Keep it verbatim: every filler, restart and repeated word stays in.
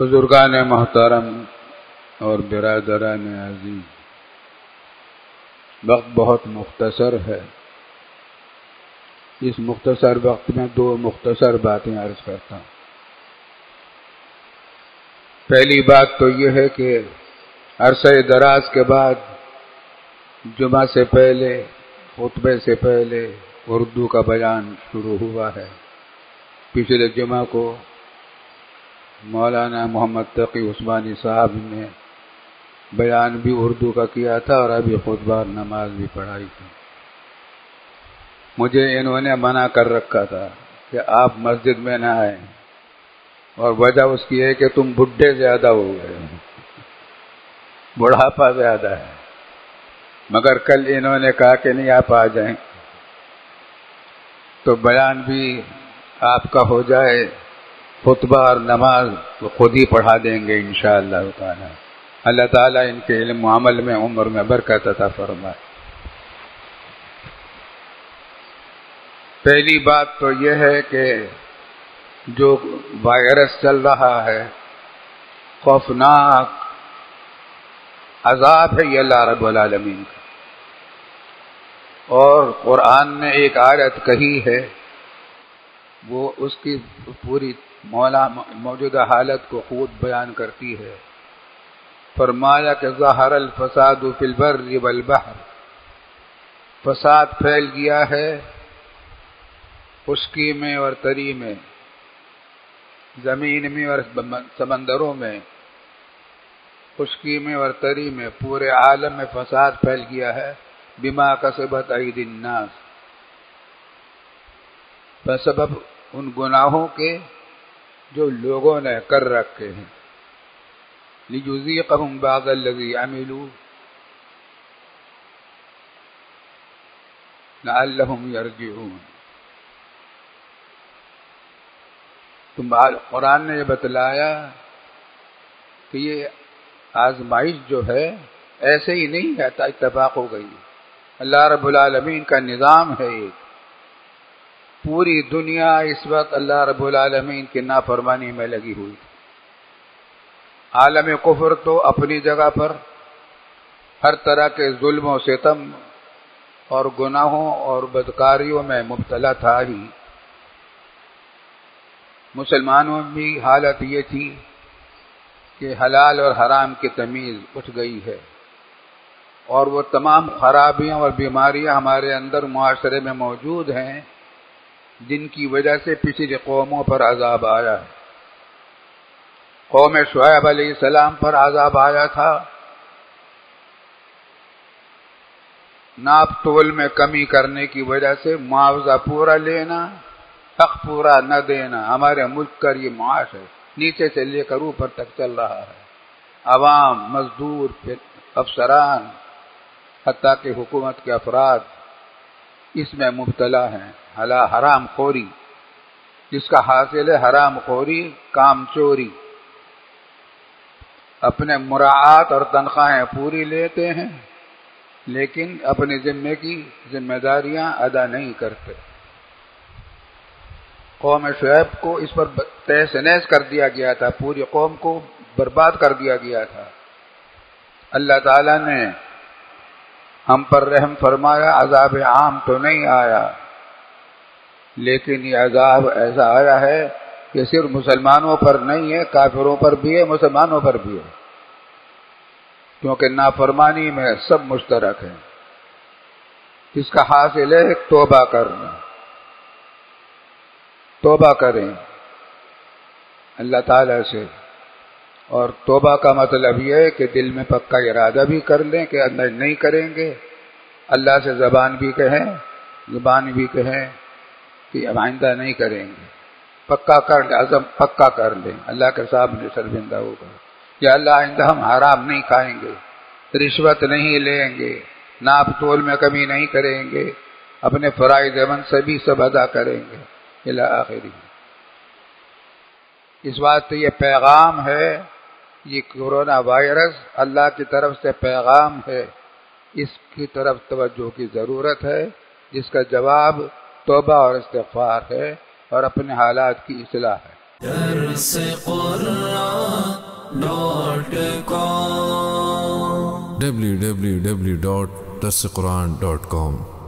بزرگان محترم اور برادران عزیز، وقت بہت مختصر ہے۔ اس مختصر وقت میں دو مختصر باتیں عرض کرتا ہوں۔ پہلی بات تو یہ ہے کہ عرصہ دراز کے بعد جمعہ سے پہلے، خطبے سے پہلے اردو کا بیان شروع ہوا ہے۔ پچھلے جمعہ کو مولانا محمد تقی عثمانی صاحب نے بیان بھی اردو کا کیا تھا اور ابھی خطبہ اور نماز بھی پڑھائی تھی۔ مجھے انہوں نے منع کر رکھا تھا کہ آپ مسجد میں نہ آئیں، اور وجہ اس کی ہے کہ تم بڈھے زیادہ ہو گئے، بڑھاپا زیادہ ہے۔ مگر کل انہوں نے کہا کہ نہیں، آپ آ جائیں تو بیان بھی آپ کا ہو جائے، خطبہ اور نماز تو خود ہی پڑھا دیں گے انشاءاللہ تعالی۔ اللہ تعالیٰ ان کے علم و عمل میں، عمر میں برکت عطا فرمائے۔ پہلی بات تو یہ ہے کہ جو وائرس چل رہا ہے، خوفناک عذاب ہے یہ اللہ رب العالمین کا، اور قرآن نے ایک آیت کہی ہے، وہ اس کی پوری مولا موجودہ حالت کو خود بیان کرتی ہے۔ فرمایا کہ ظہر الفساد فی البر والبحر، فساد پھیل گیا ہے خشکی میں اور تری میں، زمین میں اور سمندروں میں، خشکی میں اور تری میں، پورے عالم میں فساد پھیل گیا ہے، بما کسبت ایدی الناس، بسبب ان گناہوں کے جو لوگوں نے کر رکھے ہیں، لیجزیقہم بعض الذی عملوا لعلہم یرجعون۔ تم قرآن نے یہ بتلایا کہ یہ آزمائش جو ہے ایسے ہی نہیں ہے، اتفاق ہو گئی، اللہ رب العالمین کا نظام ہے ایک۔ پوری دنیا اس وقت اللہ رب العالمین کی نافرمانی میں لگی ہوئی، عالم کفر تو اپنی جگہ پر ہر طرح کے ظلم و ستم اور گناہوں اور بدکاریوں میں مبتلا تھا ہی۔ مسلمانوں میں بھی حالت یہ تھی کہ حلال اور حرام کی تمیز اٹھ گئی ہے، اور وہ تمام خرابیاں اور بیماریاں ہمارے اندر معاشرے میں موجود ہیں جن کی وجہ سے پچھلی قوموں پر عذاب آیا ہے۔ قوم شعیب علیہ السلام پر عذاب آیا تھا، ناپ تول میں کمی کرنے کی وجہ سے معاوضہ پورا لینا، حق پورا نہ دینا۔ ہمارے ملک کا یہ معاش ہے، نیچے سے لے کر اوپر تک چل رہا ہے۔ عوام، مزدور، افسران، حتیٰ کہ حکومت کے افراد اس میں مبتلا ہیں۔ حرام خوری، جس کا حاصل ہے حرام خوری، کام چوری، اپنے مراعات اور تنخواہیں پوری لیتے ہیں لیکن اپنے ذمے کی ذمہ داریاں ادا نہیں کرتے۔ قوم شعیب کو اس پر تہس نہس کر دیا گیا تھا، پوری قوم کو برباد کر دیا گیا تھا۔ اللہ تعالیٰ نے ہم پر رحم فرمایا، عذاب عام تو نہیں آیا، لیکن یہ عذاب ایسا آیا ہے کہ صرف مسلمانوں پر نہیں ہے، کافروں پر بھی ہے، مسلمانوں پر بھی ہے، کیونکہ نافرمانی میں سب مشترک ہیں۔ اس کا حاصل ہے توبہ کرنا، توبہ کریں اللہ تعالیٰ سے، اور توبہ کا مطلب یہ ہے کہ دل میں پکا ارادہ بھی کر لیں کہ اندر نہیں کریں گے، اللہ سے زبان بھی کہیں زبان بھی کہیں کہ اب آئندہ نہیں کریں گے، پکا کر لیں، عزم پکا کر لیں، اللہ کے سامنے شرمندہ ہوگا، یا اللہ آئندہ ہم حرام نہیں کھائیں گے، رشوت نہیں لیں گے، ناپ تول میں کمی نہیں کریں گے، اپنے فرائض منصبی سب ادا کریں گے الی آخری۔ اس واسطے یہ پیغام ہے، یہ کورونا وائرس اللہ کی طرف سے پیغام ہے، اس کی طرف توجہ کی ضرورت ہے، جس کا جواب توبہ اور استغفار ہے اور اپنے حالات کی اصلاح ہے۔ Dars Quran dot com W W W dot Dars Quran dot کام